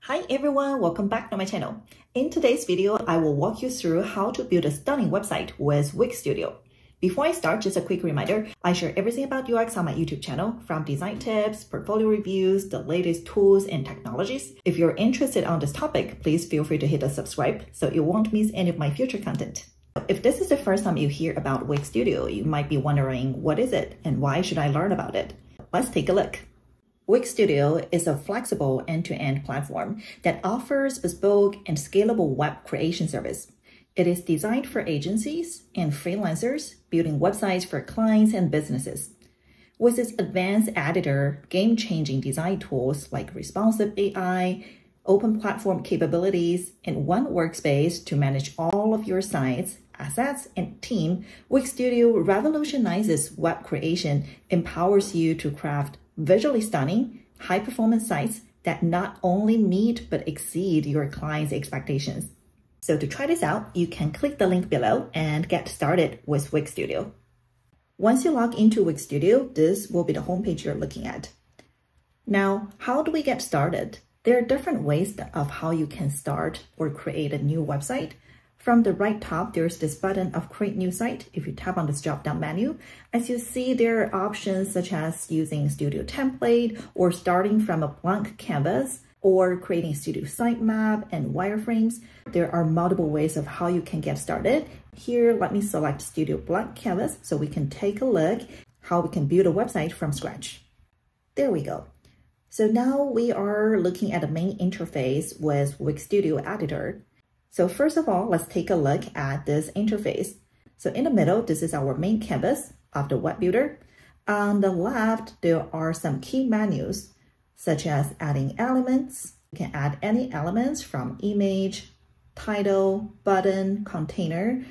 Hi everyone, welcome back to my channel. In today's video, I will walk you through how to build a stunning website with Wix Studio. Before I start, just a quick reminder, I share everything about UX on my YouTube channel, from design tips, portfolio reviews, the latest tools and technologies. If you're interested on this topic, please feel free to hit the subscribe so you won't miss any of my future content. If this is the first time you hear about Wix Studio, you might be wondering, what is it and why should I learn about it? Let's take a look. Wix Studio is a flexible end-to-end platform that offers bespoke and scalable web creation service. It is designed for agencies and freelancers building websites for clients and businesses. With its advanced editor, game-changing design tools like responsive AI, open platform capabilities, and one workspace to manage all of your sites, assets, and team, Wix Studio revolutionizes web creation, empowers you to craft visually stunning, high-performance sites that not only meet but exceed your clients' expectations. So to try this out, you can click the link below and get started with Wix Studio. Once you log into Wix Studio, this will be the homepage you're looking at. Now, how do we get started? There are different ways of how you can start or create a new website. From the right top, there's this button of Create New Site. If you tap on this drop-down menu, as you see, there are options such as using Studio template or starting from a blank canvas or creating Studio sitemap and wireframes. There are multiple ways of how you can get started. Here, let me select Studio blank canvas so we can take a look how we can build a website from scratch. There we go. So now we are looking at the main interface with Wix Studio Editor. So first of all, let's take a look at this interface. So in the middle, this is our main canvas of the web builder. On the left, there are some key menus, such as adding elements. You can add any elements from image, title, button, container,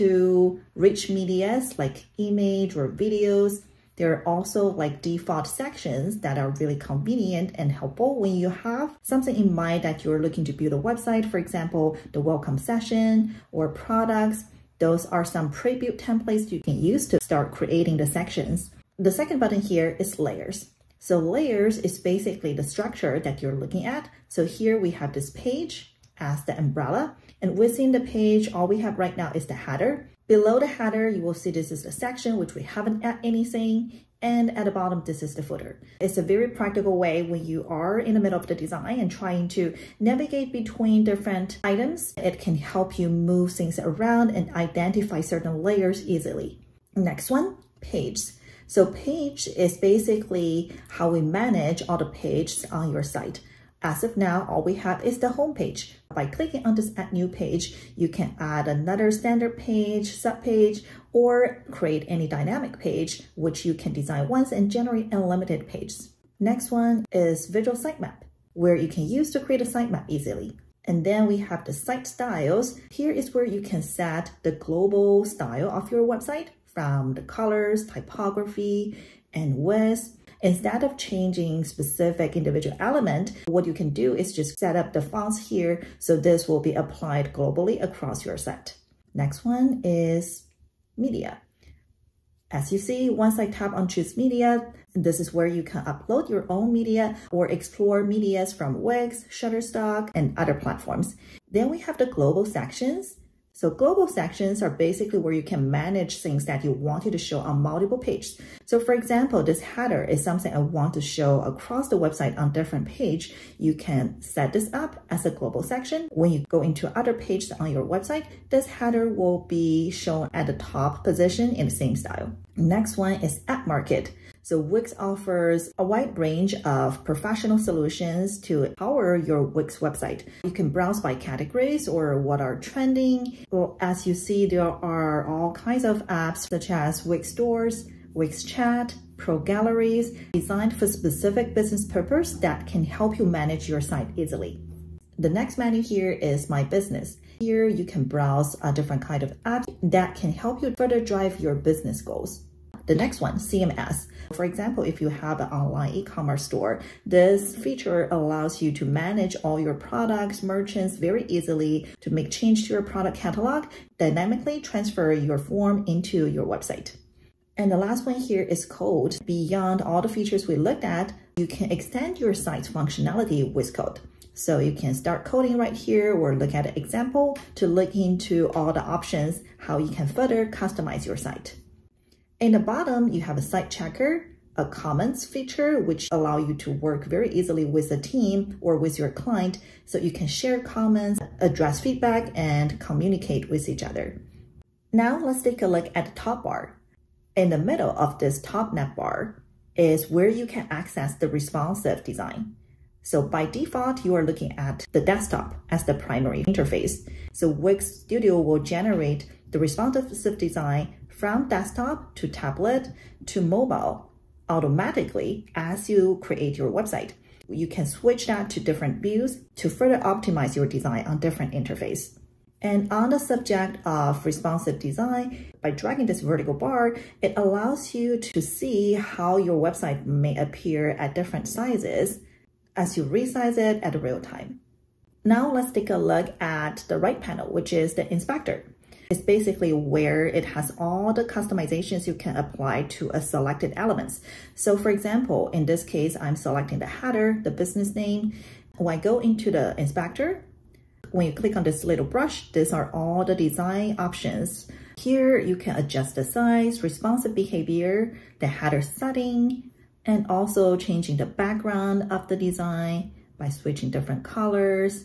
to rich medias like image or videos. There are also like default sections that are really convenient and helpful when you have something in mind that you're looking to build a website. For example, the welcome session or products. Those are some pre-built templates you can use to start creating the sections. The second button here is layers. So layers is basically the structure that you're looking at. So here we have this page as the umbrella, and within the page, all we have right now is the header. Below the header, you will see this is the section, which we haven't added anything. And at the bottom, this is the footer. It's a very practical way when you are in the middle of the design and trying to navigate between different items. It can help you move things around and identify certain layers easily. Next one, page. So page is basically how we manage all the pages on your site. As of now, all we have is the home page. By clicking on this Add New Page, you can add another standard page, subpage, or create any dynamic page, which you can design once and generate unlimited pages. Next one is Visual Sitemap, where you can use to create a sitemap easily. And then we have the site styles. Here is where you can set the global style of your website, from the colors, typography, and width. Instead of changing specific individual element, what you can do is just set up the fonts here, so this will be applied globally across your site. Next one is media. As you see, once I tap on Choose Media, this is where you can upload your own media or explore medias from Wix, Shutterstock, and other platforms. Then we have the global sections. So global sections are basically where you can manage things that you wanted to show on multiple pages. So for example, this header is something I want to show across the website on different pages. You can set this up as a global section. When you go into other pages on your website, this header will be shown at the top position in the same style. Next one is App Market. So Wix offers a wide range of professional solutions to power your Wix website. You can browse by categories or what are trending. Well, as you see, there are all kinds of apps such as Wix Stores, Wix Chat, Pro Galleries, designed for specific business purpose that can help you manage your site easily. The next menu here is My Business. Here you can browse a different kind of apps that can help you further drive your business goals. The next one, CMS. For example, if you have an online e-commerce store, this feature allows you to manage all your products, merchants very easily, to make change to your product catalog, dynamically transfer your form into your website. And the last one here is code. Beyond all the features we looked at, you can extend your site's functionality with code. So you can start coding right here or look at an example to look into all the options, how you can further customize your site. In the bottom, you have a site checker, a comments feature, which allow you to work very easily with a team or with your client, so you can share comments, address feedback, and communicate with each other. Now let's take a look at the top bar. In the middle of this top navbar is where you can access the responsive design. So by default, you are looking at the desktop as the primary interface. So Wix Studio will generate the responsive design from desktop to tablet to mobile automatically as you create your website. You can switch that to different views to further optimize your design on different interface. And on the subject of responsive design, by dragging this vertical bar, it allows you to see how your website may appear at different sizes as you resize it at real time. Now let's take a look at the right panel, which is the inspector. It's basically where it has all the customizations you can apply to a selected elements. So for example, in this case, I'm selecting the header, the business name. When I go into the inspector, when you click on this little brush, these are all the design options. Here you can adjust the size, responsive behavior, the header setting, and also changing the background of the design by switching different colors.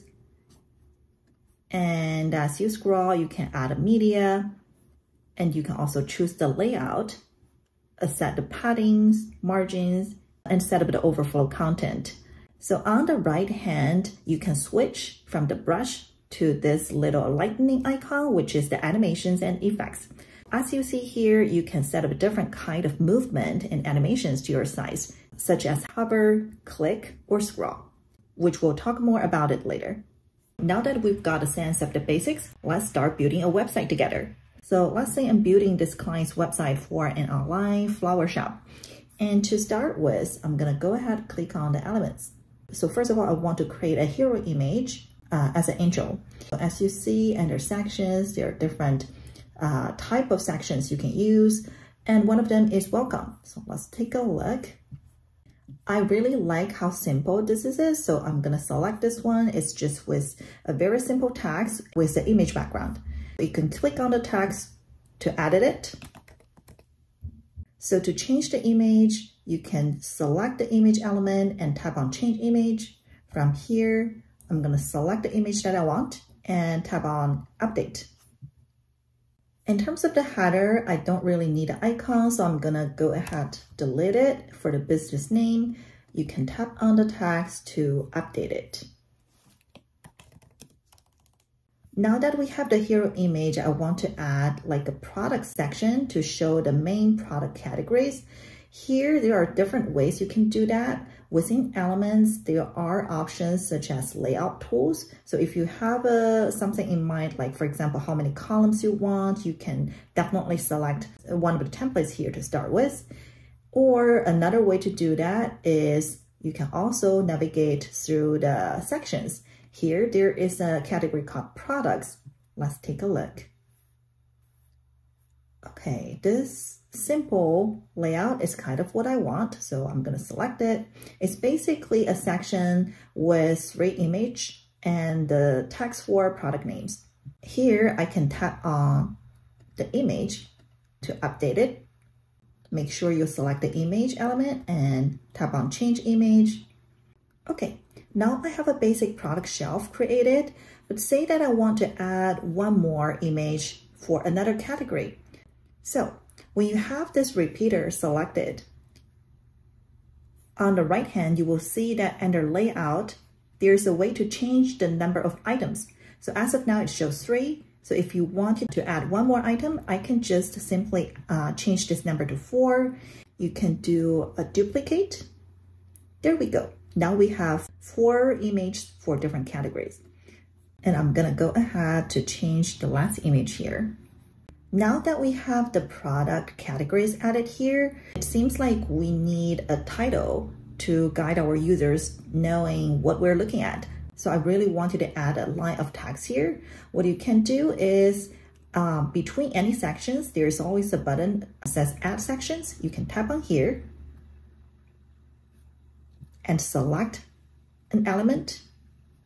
And as you scroll, you can add a media, and you can also choose the layout, set the paddings, margins, and set up the overflow content. So on the right hand, you can switch from the brush to this little lightning icon, which is the animations and effects. As you see here, you can set up a different kind of movement and animations to your site, such as hover, click, or scroll, which we'll talk more about it later. Now that we've got a sense of the basics, let's start building a website together. So let's say I'm building this client's website for an online flower shop. And to start with, I'm gonna go ahead and click on the elements. So first of all, I want to create a hero image as an intro. So as you see under sections, there are different type of sections you can use. And one of them is welcome. So let's take a look. I really like how simple this is, so I'm gonna select this one. It's just with a very simple text with the image background. You can click on the text to edit it. So to change the image, you can select the image element and tap on change image. From here, I'm gonna select the image that I want and tap on update. In terms of the header, I don't really need an icon, so I'm gonna go ahead, delete it. For the business name, you can tap on the text to update it. Now that we have the hero image, I want to add like a product section to show the main product categories. Here, there are different ways you can do that. Within elements, there are options such as layout tools. So if you have something in mind, like for example, how many columns you want, you can definitely select one of the templates here to start with. Or another way to do that is you can also navigate through the sections. Here, there is a category called products. Let's take a look. Okay, this simple layout is kind of what I want, so I'm going to select it. It's basically a section with 3 images and the text for product names. Here, I can tap on the image to update it. Make sure you select the image element and tap on change image. Okay, now I have a basic product shelf created, but say that I want to add one more image for another category. So when you have this repeater selected, on the right hand, you will see that under layout, there's a way to change the number of items. So as of now, it shows 3. So if you wanted to add one more item, I can just simply change this number to 4. You can do a duplicate. There we go. Now we have 4 images for different categories. And I'm gonna go ahead to change the last image here. Now that we have the product categories added here, it seems like we need a title to guide our users knowing what we're looking at. So I really wanted to add a line of text here. What you can do is between any sections, there's always a button that says add sections. You can tap on here and select an element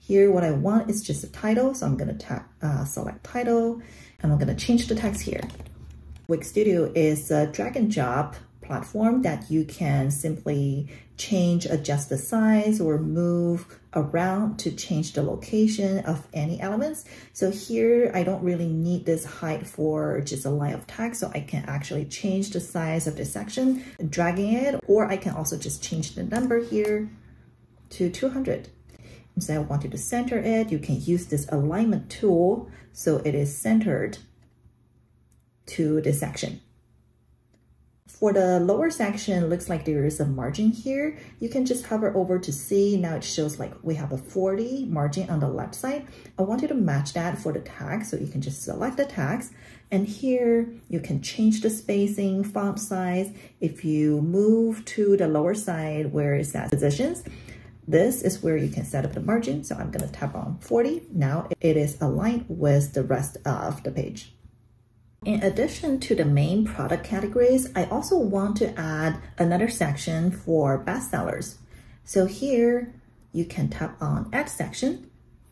Here, what I want is just a title. So I'm going to select title, and I'm going to change the text here. Wix Studio is a drag and drop platform that you can simply change, adjust the size, or move around to change the location of any elements. So here, I don't really need this height for just a line of text, so I can actually change the size of the section, dragging it, or I can also just change the number here to 200. Instead of wanting to center it, you can use this alignment tool so it is centered to this section. For the lower section, looks like there is a margin here. You can just hover over to see. Now it shows like we have a 40 margin on the left side. I want you to match that for the tag, so you can just select the tags. And here you can change the spacing, font size. If you move to the lower side where it says positions, this is where you can set up the margin. So I'm going to tap on 40. Now it is aligned with the rest of the page. In addition to the main product categories, I also want to add another section for bestsellers. So here you can tap on Add Section.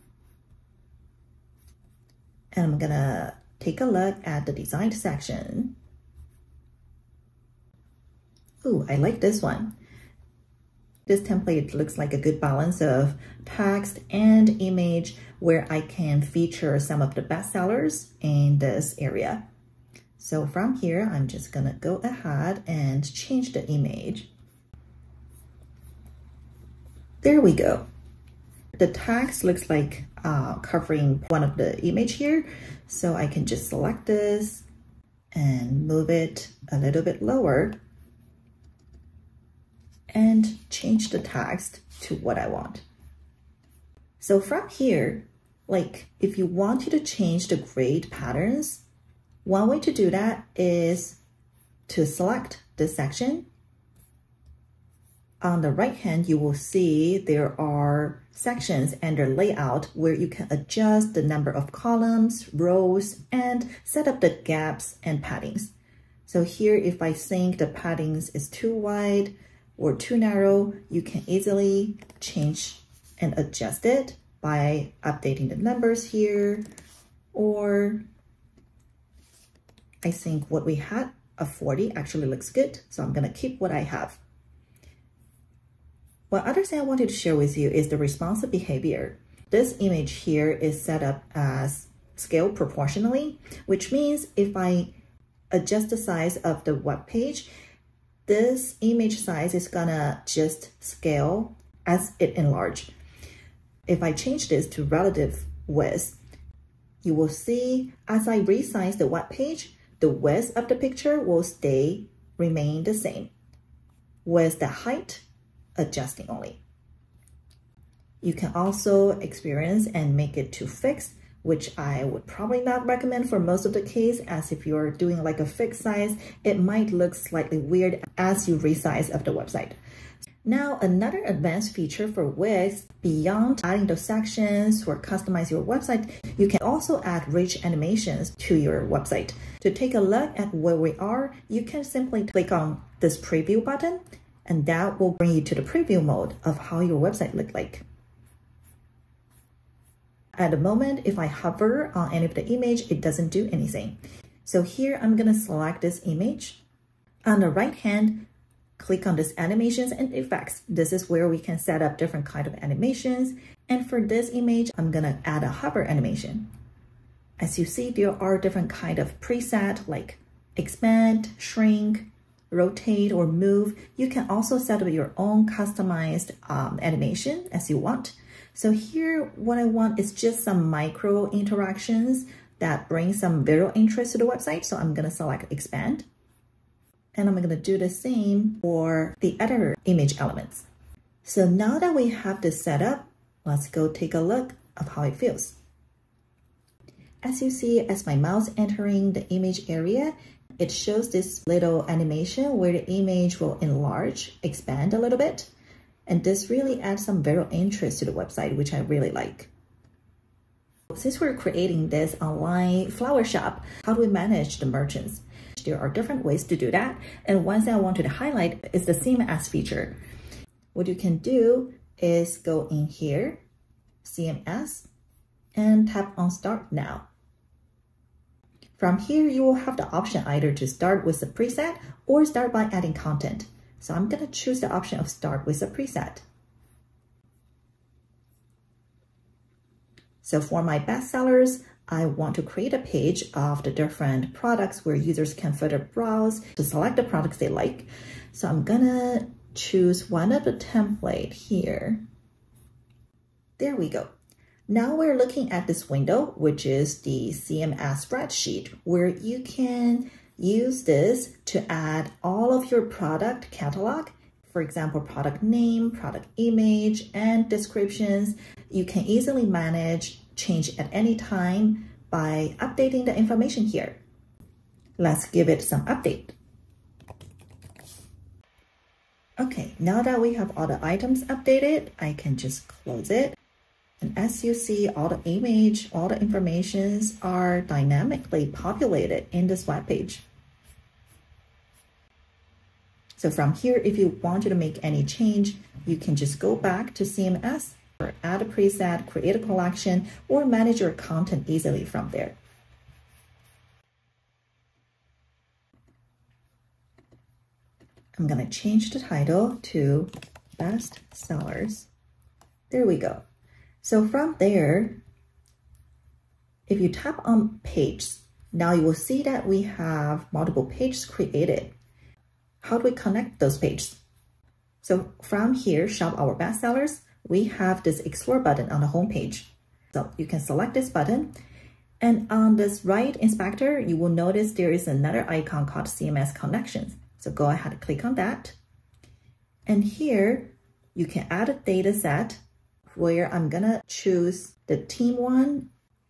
And I'm gonna take a look at the design section. Ooh, I like this one. This template looks like a good balance of text and image where I can feature some of the bestsellers in this area. So from here, I'm just gonna go ahead and change the image. There we go. The text looks like covering one of the image here. So I can just select this and move it a little bit lower and change the text to what I want. So from here, like if you wanted to change the grade patterns, one way to do that is to select this section. On the right hand, you will see there are sections and their layout where you can adjust the number of columns, rows, and set up the gaps and paddings. So here, if I think the paddings is too wide or too narrow, you can easily change and adjust it by updating the numbers here, or I think what we had of 40 actually looks good, so I'm gonna keep what I have. One other thing I wanted to share with you is the responsive behavior. This image here is set up as scale proportionally, which means if I adjust the size of the web page, this image size is gonna just scale as it enlarges. If I change this to relative width, you will see as I resize the web page, the width of the picture will remain the same, with the height adjusting only. You can also experience and make it to fixed, which I would probably not recommend for most of the case, as if you're doing like a fixed size, it might look slightly weird as you resize of the website. Now, another advanced feature for Wix, beyond adding those sections or customize your website, you can also add rich animations to your website. To take a look at where we are, you can simply click on this preview button, and that will bring you to the preview mode of how your website looks like. At the moment, if I hover on any of the image, it doesn't do anything. So here, I'm gonna select this image. On the right hand, click on this animations and effects. This is where we can set up different kind of animations. And for this image, I'm gonna add a hover animation. As you see, there are different kind of preset like expand, shrink, rotate, or move. You can also set up your own customized animation as you want. So here, what I want is just some micro interactions that bring some visual interest to the website. So I'm gonna select expand. And I'm gonna do the same for the other image elements. So now that we have this set up, let's go take a look of how it feels. As you see, as my mouse entering the image area, it shows this little animation where the image will enlarge, expand a little bit. And this really adds some visual interest to the website, which I really like. Since we're creating this online flower shop, how do we manage the merchants? There are different ways to do that. And one thing I wanted to highlight is the theme as feature. What you can do is go in here CMS and tap on Start Now. From here, you will have the option either to start with a preset or start by adding content. So I'm going to choose the option of Start with a preset. So for my bestsellers, I want to create a page of the different products where users can further browse to select the products they like. So I'm gonna choose one of the template here. There we go. Now we're looking at this window, which is the CMS spreadsheet, where you can use this to add all of your product catalog. For example, product name, product image, and descriptions. You can easily manage change at any time by updating the information here. Let's give it some update. Okay, now that we have all the items updated, I can just close it. And as you see, all the image, all the informations are dynamically populated in this web page. So from here, if you wanted to make any change, you can just go back to CMS or add a preset, create a collection, or manage your content easily from there. I'm going to change the title to Best Sellers. There we go. So from there, if you tap on Pages, now you will see that we have multiple pages created. How do we connect those pages? So from here, Shop Our Bestsellers, we have this Explore button on the home page. So you can select this button. And on this right inspector, you will notice there is another icon called CMS Connections. So go ahead and click on that. And here, you can add a data set where I'm gonna choose the team one.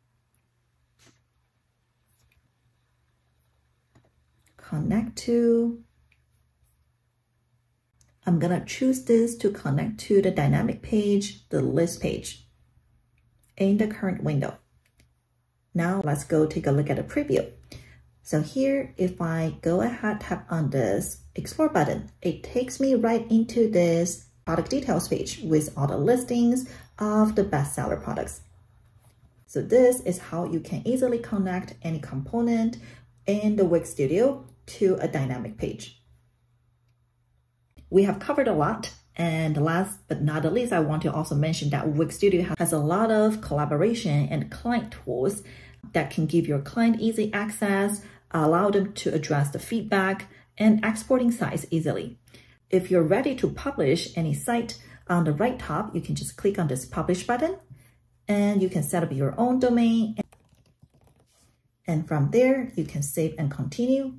Connect to. I'm gonna choose this to connect to the dynamic page, the list page in the current window. Now let's go take a look at a preview. So here, if I go ahead, tap on this Explore button, it takes me right into this product details page with all the listings of the bestseller products. So this is how you can easily connect any component in the Wix Studio to a dynamic page. We have covered a lot, and last but not the least, I want to also mention that Wix Studio has a lot of collaboration and client tools that can give your client easy access, allow them to address the feedback, and exporting sites easily. If you're ready to publish any site, on the right top, you can just click on this Publish button, and you can set up your own domain. And from there, you can save and continue.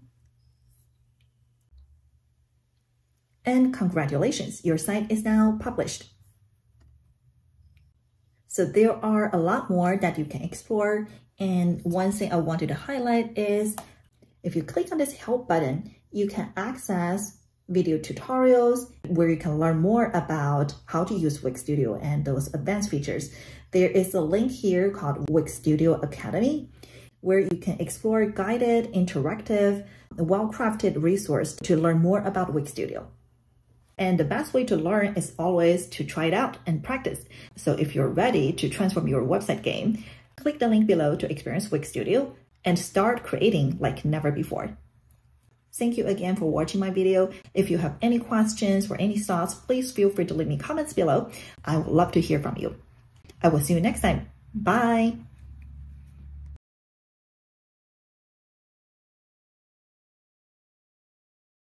And congratulations, your site is now published. So there are a lot more that you can explore. And one thing I wanted to highlight is if you click on this Help button, you can access video tutorials where you can learn more about how to use Wix Studio and those advanced features. There is a link here called Wix Studio Academy, where you can explore guided, interactive, well-crafted resource to learn more about Wix Studio. And the best way to learn is always to try it out and practice. So if you're ready to transform your website game, click the link below to experience Wix Studio and start creating like never before. Thank you again for watching my video. If you have any questions or any thoughts, please feel free to leave me comments below. I would love to hear from you. I will see you next time. Bye.